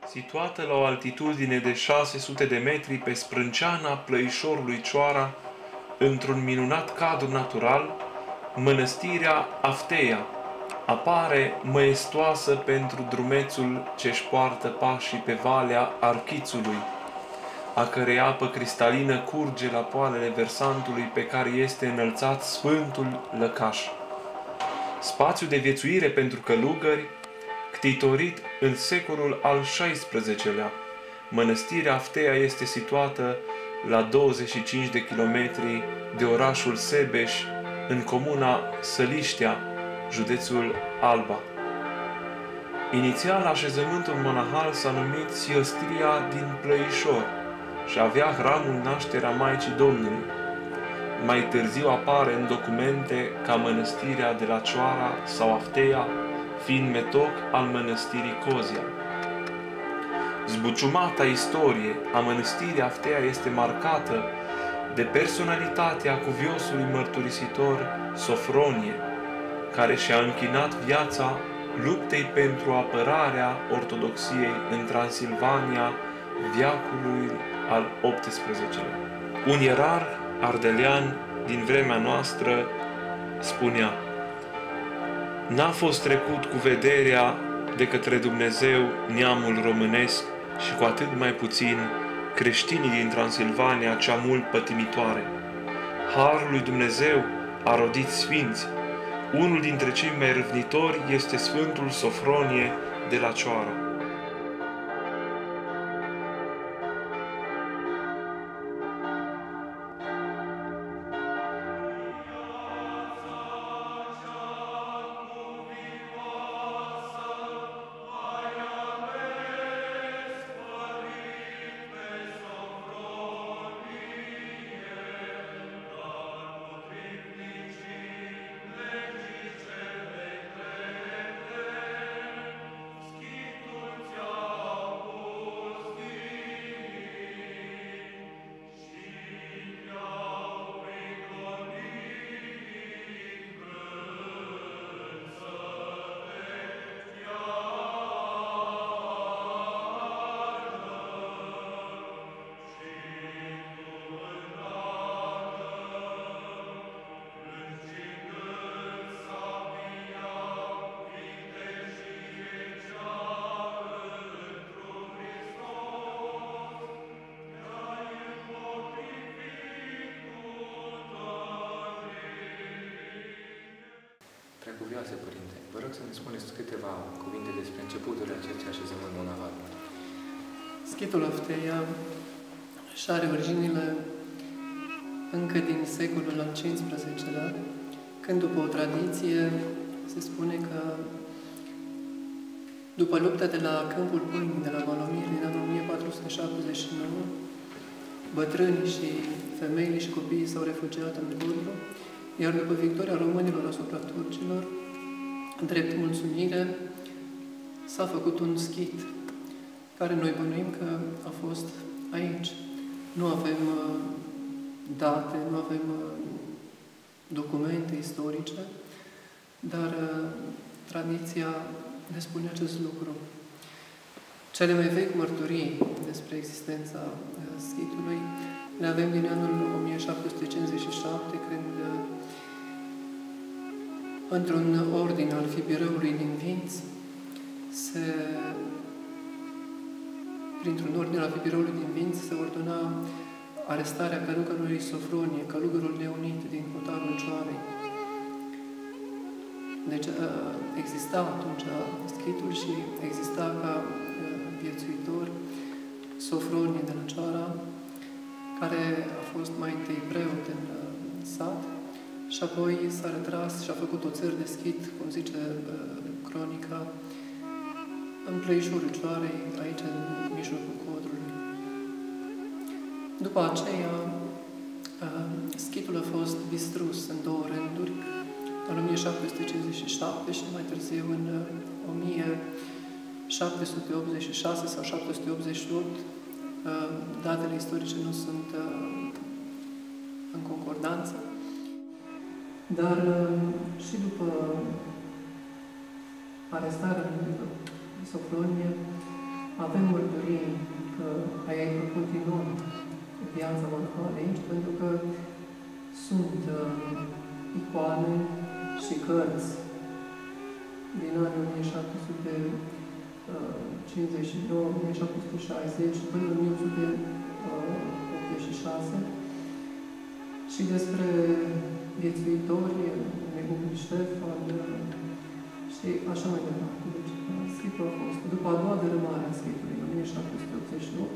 Situată la o altitudine de 600 de metri pe sprânceana plăișorului Cioara, într-un minunat cadru natural, mănăstirea Afteia apare măestoasă pentru drumețul ce-și poartă pașii pe valea Archițului, a cărei apă cristalină curge la poalele versantului pe care este înălțat Sfântul Lăcaș. Spațiu de viețuire pentru călugări, ctitorit în secolul al XVI-lea. Mănăstirea Afteia este situată la 25 de kilometri de orașul Sebeș, în comuna Săliștea, județul Alba. Inițial, așezământul monahal s-a numit Siăstria din Plăișor și avea hramul Nașterea Maicii Domnului. Mai târziu apare în documente ca Mănăstirea de la Cioara sau Afteia, fiind metoc al mănăstirii Cozia. Zbuciumata istorie a mănăstirii Afteia este marcată de personalitatea cuviosului mărturisitor Sofronie, care și-a închinat viața luptei pentru apărarea ortodoxiei în Transilvania veacului al XVIII-lea. Un ierarh ardelean din vremea noastră spunea: "N-a fost trecut cu vederea de către Dumnezeu neamul românesc și cu atât mai puțin creștinii din Transilvania cea mult pătimitoare. Harul lui Dumnezeu a rodit sfinți. Unul dintre cei mai râvnitori este Sfântul Sofronie de la Cioara." Preacuvioase Părinte, vă rog să ne spuneți câteva cuvinte despre începutul acestui așezământ monahal. Schitul Afteia și are originile încă din secolul al XV-lea, când, după o tradiție, se spune că după lupta de la Câmpul Pâinii de la Valomir din anul 1479, bătrânii și femeile și copiii s-au refugiat în Budru, iar după victoria românilor asupra turcilor, în drept mulțumire, s-a făcut un schit, care noi bănuim că a fost aici. Nu avem date, nu avem documente istorice, dar tradiția ne spune acest lucru. Cele mai vechi mărturii despre existența schitului le avem din anul 1757, când într-un ordin al Fibireului din Vinț, printr-un ordin al Fibireului din Vinț, se ordona arestarea călugărului Sofronie, călugărul Leonid din Hotarul Cioarei. Deci exista atunci schitul și exista ca viețuitor Sofronie de la Cioara, care a fost mai întâi preot în sat și apoi s-a retras și a făcut o țăr de schit, cum zice cronica, în Plăișorul Cioarei, aici în mijlocul codrului. După aceea, schitul a fost distrus în două rânduri, în 1757 și mai târziu în 1786 sau 788. Datele istorice nu sunt în concordanță, dar și după arestarea lui Sofronie, avem mărturii că aici continuăm viața monahă aici, pentru că sunt icoane și cărți din anii 1759, 1760 până în 1886 și despre viețuitori, Negumul Ștefan și așa mai departe. Deci, schitul a fost, după a doua dărâmare a schitului, în 1788,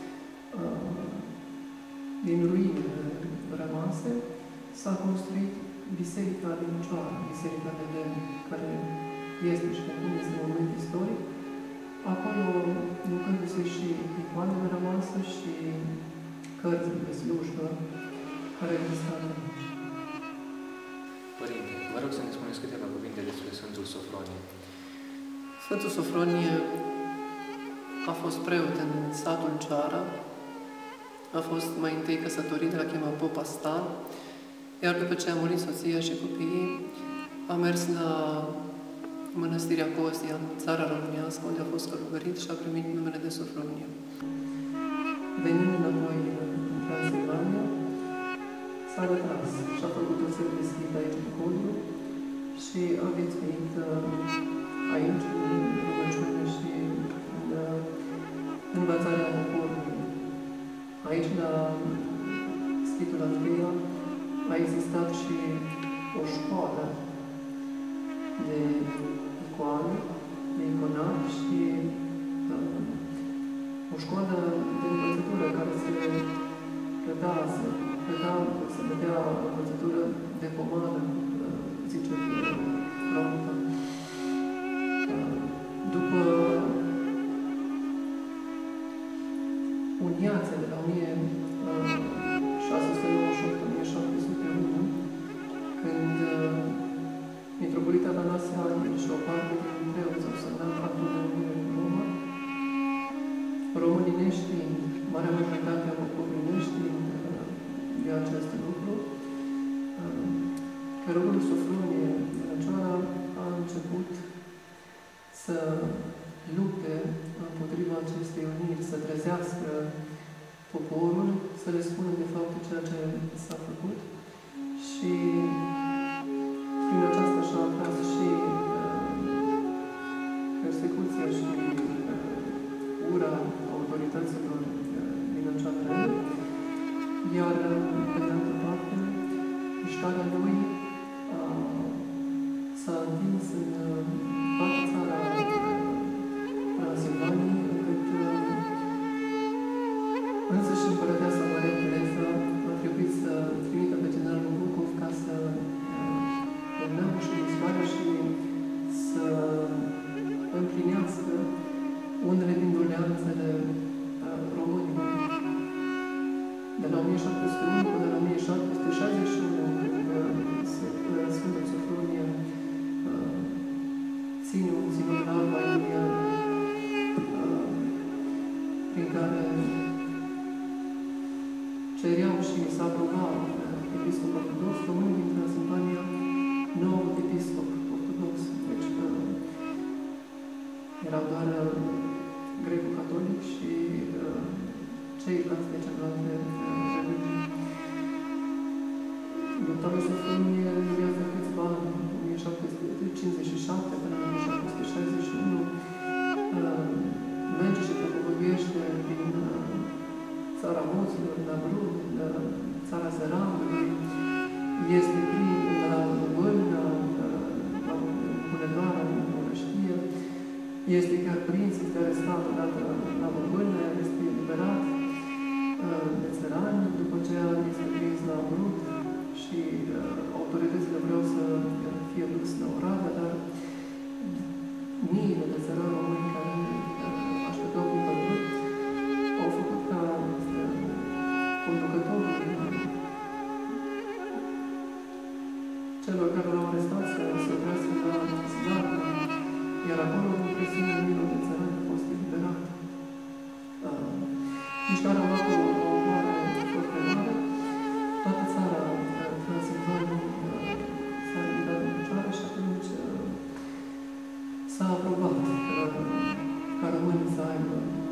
din ruinele rămase, s-a construit Biserica din Cioara, Biserica de lemn, care este și acum este un moment istoric. Acolo lucrându-se și icoanele rămase și cărțile de slujbă care există aici. Părinte, vă rog să ne spuneți câteva cuvinte despre Sfântul Sofronie. Sfântul Sofronie a fost preot în satul Cioara, a fost mai întâi căsătorit, l-a chemat Popa Stan, iar după ce a murit soția și copiii, a mers la Mănăstirea Costia, în țara românească, unde a fost călugărit și a primit numele de Sofronie. Venind înapoi în Transilvania, s-a retras și a făcut o serie de schimb aici în Codru și a viețuit aici, în rugăciune și în învățarea poporului. Aici, la Schitul Andreea, a existat și o școală de icoane, de iconat și o școală de învățătură care se dădea învățătură de pomană, zice Cronica. După uniația de la 1698-1701, când Mitropolita Atanasie Angel și o parte din preoți au semnat actul de unire cu Roma, românii neștiind, marea majoritate a poporului neștiind de acest lucru, cărorul Sofronie de la Cioara a început să lupte împotriva acestei uniri, să trezească poporul, să le spună de fapt ceea ce s-a făcut și prin aceasta și-a atras și persecuția și ura autorităților din acea vreme, iar pe de altă parte, mișcarea lui s-a întins în toată țara Transilvaniei, încât însăși împărăteasa Maria Tereza a trebuit să trimită pe generalul Bucov ca să și mișcarea și să împlinească unele din doleanțele românilor. De la 1701 până la 1761, când Sfântul Sofronie ține un sinod al Alba Iulia, prin care cereau și s-a aprobat episcopul ortodox, românii din Transilvania nu au avut episcop ortodox, deci erau doar greco-catolic și ceilalți de celelalte religii. Lupta lui Sofronie durează câțiva ani, 1757 până în 1761, merge și propovăduiește din țara Moților, la Brud, la țara Zăranului, este prin la Bălna, la Hunedoara, în Mănăștie, este chiar prins, este arestat odată la Bălna, este eliberat de țărani, după aceea este prins la Brut și autoritățile vreau să fie dus la Oradea, dar miile de țărani români care așteptau cu Brut au făcut ca conducătorul celor care l-au arestat să se oprească la Slavă, iar acolo, în presiunea milor de țărani, a fost eliberat. Mișcarea a luat o omoare foarte mare. Toată țara Transilvaniei s-a ridicat în picioare și atunci s-a aprobat ca românii să aibă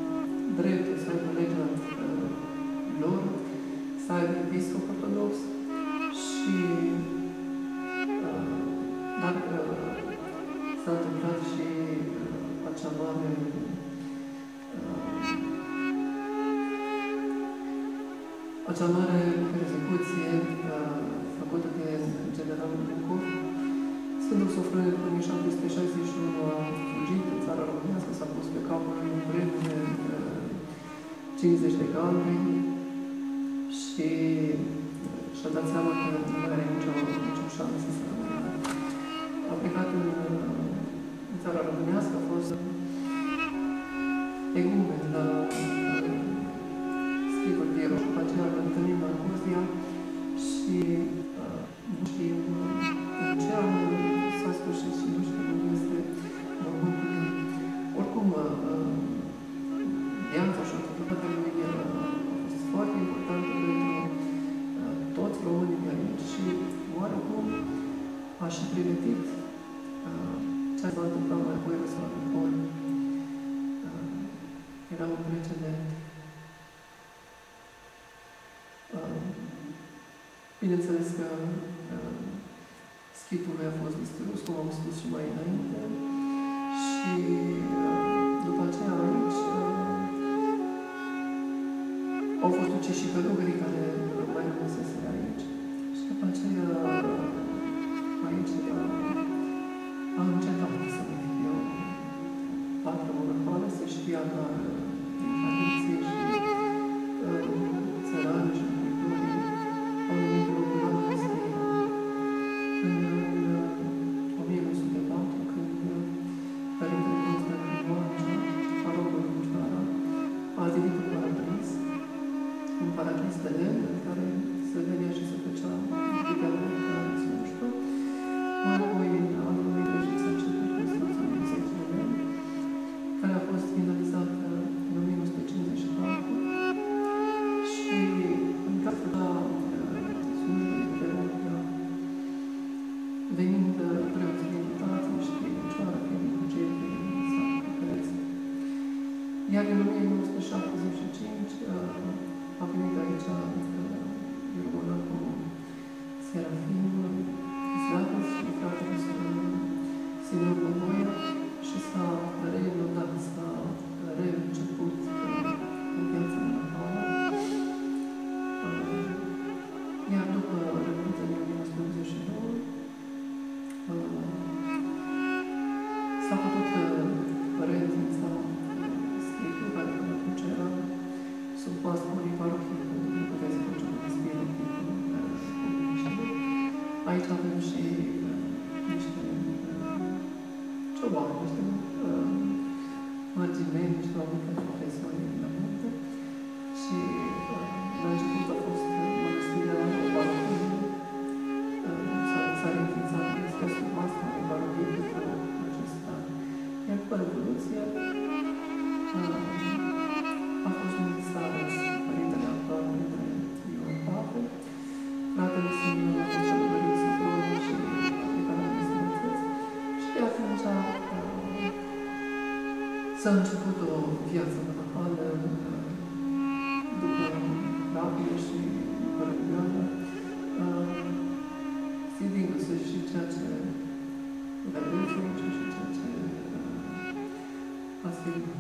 acea mare persecuție făcută de generalul Bucov, Sfântul Sofronie în 1761 a fugit în țara românească, s-a pus pe capul lui un premiu de 50 de galbeni și și-a dat seama că nu are nicio șansă să rămână. A plecat în țara românească, a fost egumen la Sfântul Vieru și după aceea l-a întâlnit la Cozia și nu știu în ce an s-a sfârșit și nu știu cum este mormântul lui. Oricum, viața și activitatea lui a fost foarte importantă pentru toți românii de aici și oarecum a și pregătit ce s-a întâmplat mai apoi răsăritor. Era un precedent. Bineînțeles că schitul lui a fost distrus, cum am spus și mai înainte, și după aceea aici au fost uciși și călugării care mai rămăseseră aici. Și după aceea aici a încetat să fie o patră monahală, se știa doar din tradiție și țărani și culturii au numit locul la Mănăstire. În 1904, când Părintele Constantin Moancea, parogul Lucioara, a zidit un paraclis de lemn în care se venea și se făcea activitatea de slujbă. Mai apoi, în anul 1900 s-a început construcția unui biserică de lemn, care a fost finalizată în 1954 și în care la slujbele de lemn, venind preoții din Tață și din Lucioara, din Cugeri, din Sat, Căreță. Iar în 1975 a venit aici iermonacul Serafim Zlatos și fratele Simeon Bovoia și s-a reînnodat, s-a reînceput în viața monahală. Iar după Revoluția din 1982 s-a putut reînființa schitul, care până atunci era sub pastorii parohiei, nu puteți să face un spirit aici avem și niște ciobani, niște margineni, niște oameni care profesori la munte și la început a fost mănăstirea parohiei, s-a reînființat este sub pastorii parohiei pentru acest an. Iar după Revoluție a fost numit Stareț, părintele actual, Părintele Ion Pavel, fratele Simeon a fost alătărit Sofronie și aplicarea de sfințeți și de atunci s-a început o viață monahală după Rabie și după Răgăană, zidindu-se și ceea ce vedeți aici și ceea ce ați filmat.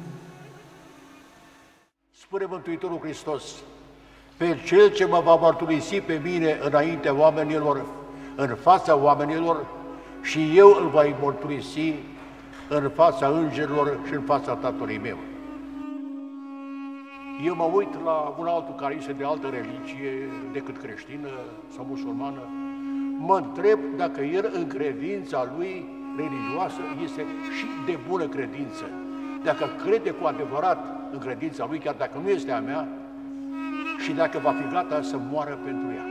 Spune Mântuitorul Hristos, pe Cel ce mă va mărturisi pe mine înaintea oamenilor, în fața oamenilor, și eu îl voi mărturisi în fața îngerilor și în fața Tatălui meu. Eu mă uit la un altul care este de altă religie decât creștină sau musulmană, mă întreb dacă el în credința lui religioasă este și de bună credință. Dacă crede cu adevărat în credința lui, chiar dacă nu este a mea, și dacă va fi gata să moară pentru ea.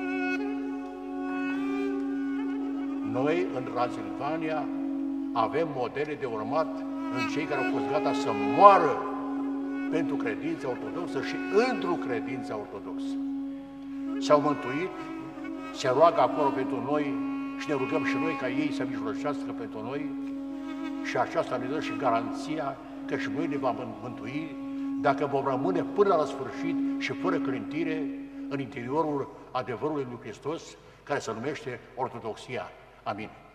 Noi, în Transilvania, avem modele de urmat în cei care au fost gata să moară pentru credința ortodoxă și într-o credință ortodoxă. S-au mântuit, se roagă acolo pentru noi și ne rugăm și noi ca ei să mijlocească pentru noi și aceasta ne dă și garanția că și noi ne vom mântui dacă vom rămâne până la sfârșit și fără clintire în interiorul adevărului lui Hristos, care se numește Ortodoxia. Amin.